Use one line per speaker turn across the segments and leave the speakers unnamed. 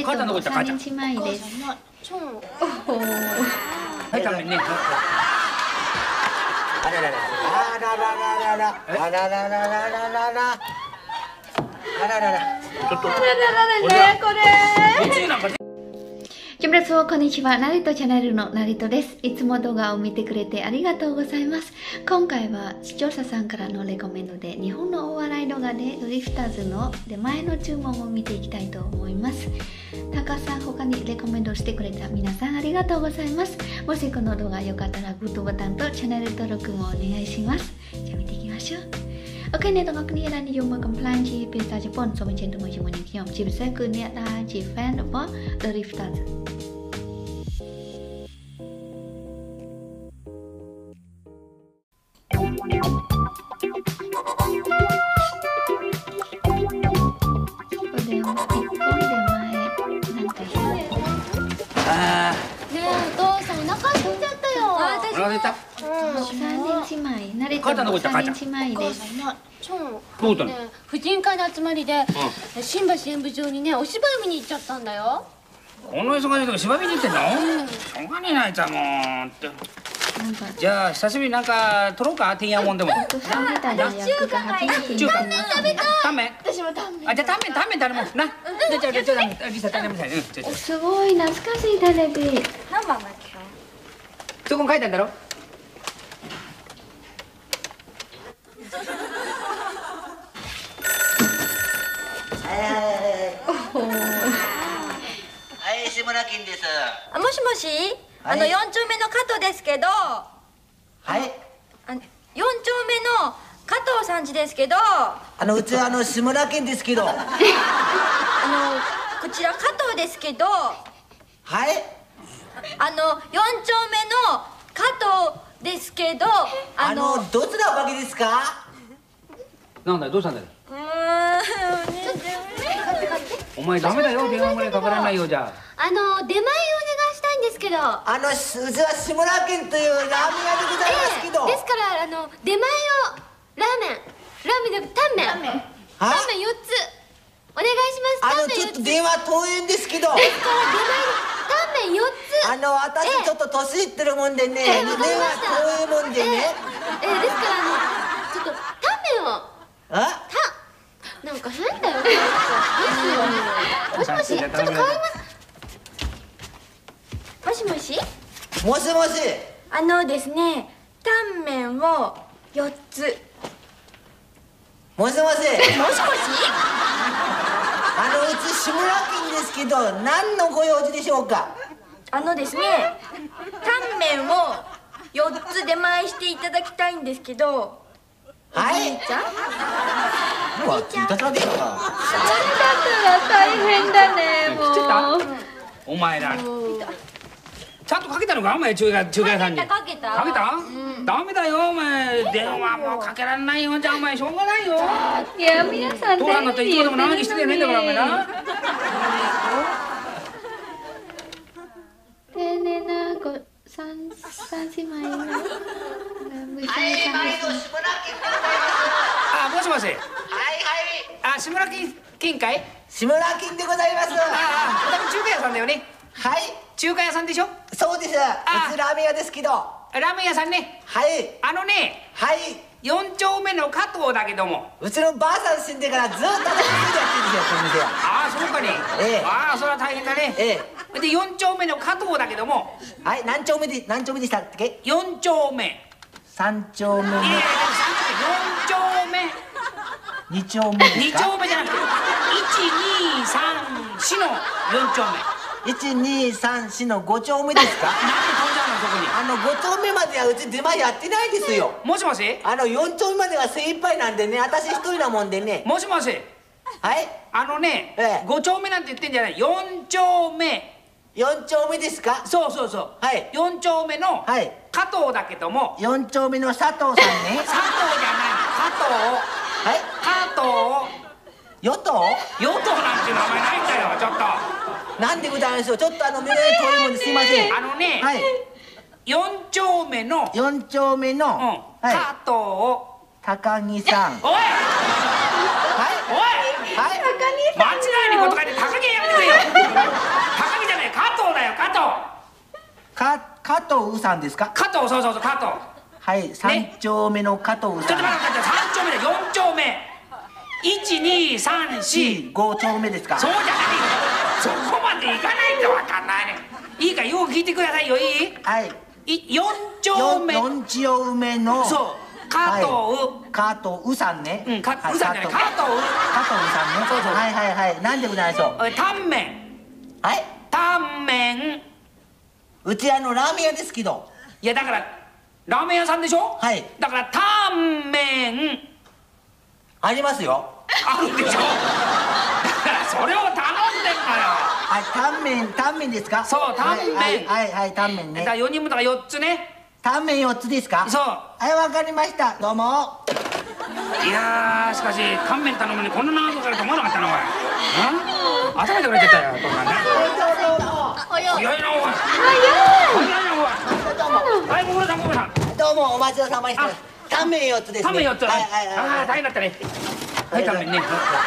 母ちゃんどこ行った母ちゃん。
3日前です。おお。
はい食べね。
あらららあららららあらららららららあららら
ちょっと。
ねこれ。
うちなんか。
キムラツオこんにちは。ナリトチャンネルのナリトです。いつも動画を見てくれてありがとうございます。今回は視聴者さんからのレコメンドで日本のお笑い動画でドリフターズの出前の注文を見ていきたいと思います。タカさん他にレコメンドしてくれた皆さんありがとうございます。もしこの動画良かったらグッドボタンとチャンネル登録もお願いします。じゃあ見ていきましょう。Ok អ្នកទាំងអស់គ្នាដែលនិយមមើល complain ជាភាសាជប៉ុនសូមអញ្ជើញទៅមើលជាមួយនឹងខ្ញុំជាពិសេសគឺអ្នកដែលជា fan របស់ The Rifters
母ちゃんどこ行った母ちゃん。どうしたの？
婦人会の集まりで新橋演舞場にねお芝居見に行っちゃったんだよ。
この忙しいとこ芝居見に行ってんの？しょうがねえなあいつはもうって。じゃあ久しぶりになんか取ろうかてんやもんでも。
中華がいい。タンメン食べたい。
タンメン？
私もタンメン。
あじゃあタンメン誰もな。じゃあリサタンメンさん。
すごい懐かしいテレビ。
何番だっけ？
そこに書いてあるんだろ？
はい、志村けんです。
もしもし、4丁目の加藤ですけど。
はい。
4丁目の加藤さんちですけど。
うち志村けんですけど。
こちら加藤ですけど。
はい。
4丁目の加藤ですけど。
どちらおかげですか？
なんだよどうしたんだよ。お前ダメだよ電話ぐらいかからないよじゃあ。
出前をお願いしたいんですけど。
うちは志村けんというラーメン屋でございますけど。
ですから出前をラーメンでタンメン4つお願いします。
ちょっと電話遠いんですけど。
ですから出前タンメン4つ。
私ちょっと年いってるもんでね、電話遠いもんでね。
ですからちょっとタンメンを。なんか変だよ。もしもし、ちょっと変わります。もしもし。
もしもし。
ですね、タンメンを4つ。
もしもし。もしもし。
もしもし。
うち志村けんですけど、何のご用事でしょうか。
ですね、タンメンを4つ出前していただきたいんですけど。
はい。
じゃあ。
わ、いたちゃでいいのか。
大変だねもう。
お前ら。ちゃんとかけたのかお前中華屋さんに。
かけた。
ダメだよお前電話もかけられないよじゃあお前しょうがないよ。
いや皆さん
父さんだっていつまでも長生きしててねえんだからお前な。
丁寧な三姉妹の。
はい、毎度志村けんでございます。
もしもし。
はいはい。
志村けんかい？
志村けんでございます。
中華屋さんだよね。
はい。
中華屋さんでしょ？
そうです。うちラーメン屋ですけど。
ラーメン屋さんね。
はい。はい。
4丁目の加藤だけども。
うちのばあさん死んでからずっと私一人でやってるんですよ、この店は。
そうかね。それは大変だね。で4丁目の加藤だけども。
はい、何丁目でしたっけ
？4丁目。
3丁目の。
4丁目。
2丁目ですか？
2丁目じゃなくて1、2、3、4の4丁目。
1、2、3、4の5丁目ですか？
なんで飛んじゃうのそこに。
5丁目まではうち出前やってないですよ。
もしもし。
4丁目までは精一杯なんでね、私一人なもんでね。
もしもし。
はい。
5丁目なんて言ってんじゃない。4丁目。
4丁目ですか？
そう。
はい。
4丁目の加藤だけども。
4丁目の佐藤さんね。
佐藤じゃない。加藤。
はい。
加藤。
与党なんていう名前
ないんだよちょっ
と。なんでございますよ。ちょっと目の遠いもんですいません。
はい。4丁目の加藤
高木さん。
おい間違いにこと書いて高木やめてくれよ。
藤さんですか？
加藤、そうそうそう、加藤。
はい、三丁目の加藤
ちょっ
さん。
と待って、3丁目だ、4丁目。1、2、3、4。
5丁目ですか？
そうじゃないよ。そこまで行かないとわかんないね。いいか、よく聞いてくださいよ、いい？
はい。
4丁目。
4丁目の。
そう、加藤。
加藤さんね。
うん、うさんじゃない、加藤。
加藤さんね。
そうそう。
はいはいはい。なんでございましょう。
タンメン。
はい。
タンメン。
うちラーメン屋ですけど。
いやだからラーメン屋さんでしょ。
はい。
だからタンメン
ありますよ。
あるでしょ。だからそれを頼んでんのよ。
はい、タンメンですか？
そう、タンメン。
はいはい、タンメンね。
だから4人分だから4つね。
タンメン4つですか？
そう。
はい、わかりました。どうも。
いやー、しかしタンメン頼むのにこんな長くかかると思わなかったなおい。頭痛くなっちゃったよ、とかね。早いなおい。早いなおい。はい、ご苦労さん、ご苦労さん。
どうもお待ちどうさまでした。タンメン4つですね。
タンメン4つ。
はいはいはい。
ああ、大変だったね。はい、タンメンね。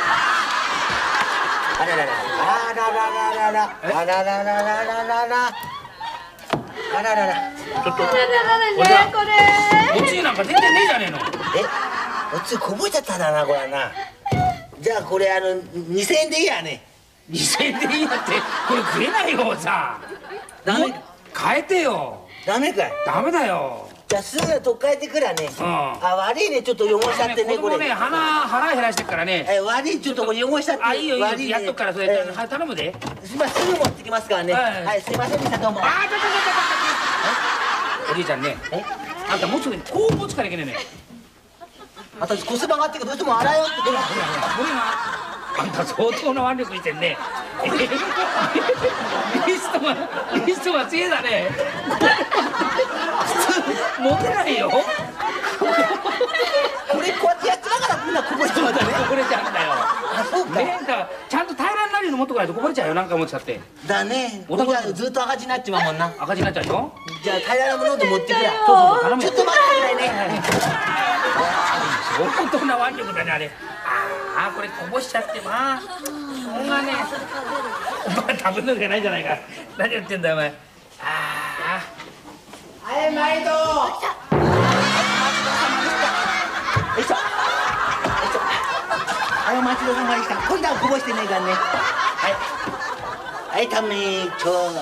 あらららあらららららあらららららららあららら。
ちょっと。
ねこれ。
おつゆなんか全然ねえじゃねえの。
おつゆこぼしちゃったんだな、これな。じゃあこれ2000円でいいやね。
2000円でいいやってこれ食えないよさ。
ダメ。
変えてよ。
ダメかい。
ダメだよ。
じゃあすぐ取っ替えてくらね。
うん。
あ、悪いね、ちょっと汚しちゃってね、これ。
ね、腹減らしてっからね。
悪い、ちょっとこれ汚しちゃって。
あ、いいよいいよ、やっとくからそれ。はい、頼むで。
すぐ持ってきますからね。はい、すいませんでしたどうも。
あ、おじいちゃんね。あんたもうちょっとこう持つからいけないね。
私コスバがあってどうしても洗いよってこれ。
これがあんた相当な腕力してんね。リストが強いだね。普通持てないよ。
これこうやってやってながらみんなこぼれちゃうんだね。
こぼれちゃうんだよ。
あ、そうか。
ね、だからちゃんと平らになるように持っとかないとこぼれちゃうよ。なんか持っちゃって。
だね。これじゃずっと赤字になっちまうもんな。
赤字になっちゃうよ。
じゃあ平らなもので持ってくれ。
そう頼むよ。
ちょっと待ってくれね。
相当な腕力だねあれ。ああ、これこぼしちゃってまあ。しょうがねえ。お前食べるのじゃないじゃないか。何言ってんだよお前。ああ。
はい、毎度。よいしょ。はい、お待ちどうさまでした。今度はこぼしてねえからね。はい。はい、タンメンちょうど。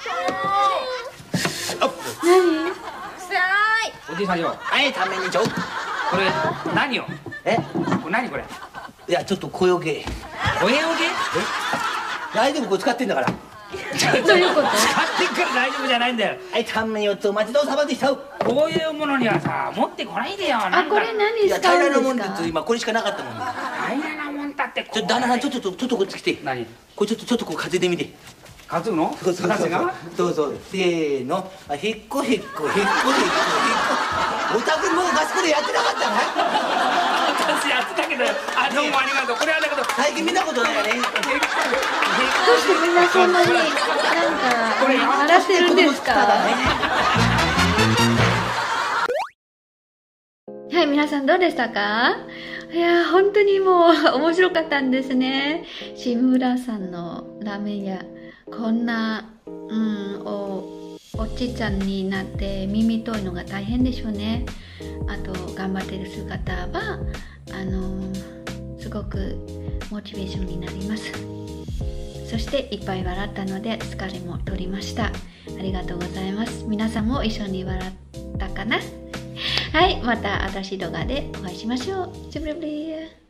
何？
おじいさんよ。
はい、タンメンちょう。
これ何よ。これ何これ。
いや、ちょっと小よけ。
おえおけ？
大丈夫、これ使ってんだから。
どういうこと？
使ってっから大丈夫じゃないんだよ。
はい、タンメン4つお待ちどうさまでした。
こういうものにはさ、持ってこないでよ。
あ、これ何
いや、
使
平らなも
うんですか？
んで今これしかなかったもんね。
平らなもんだってこう。
旦那さん、ちょっとこっち来て。
何？
これちょっとこう担いでみて。
担ぐの？
そうそうそう。どうぞ。せーの。ひっこひっこひっこひっこひっこ。お宅もガスコでやってなかったの？
私やってたけど、あ、どうもありがとう。これはだけど
最近見たことないよね。
どうしてみんなそんなになんか笑ってるんですか？はい、皆さんどうでしたか？いや本当にもう面白かったんですね。志村さんのラーメン屋、こんな、おじいちゃんになって耳遠いのが大変でしょうね。あと頑張ってる姿はすごくモチベーションになります。そしていっぱい笑ったので疲れも取りました。ありがとうございます。皆さんも一緒に笑ったかな？はい、また新しい動画でお会いしましょう。チュブリブリー。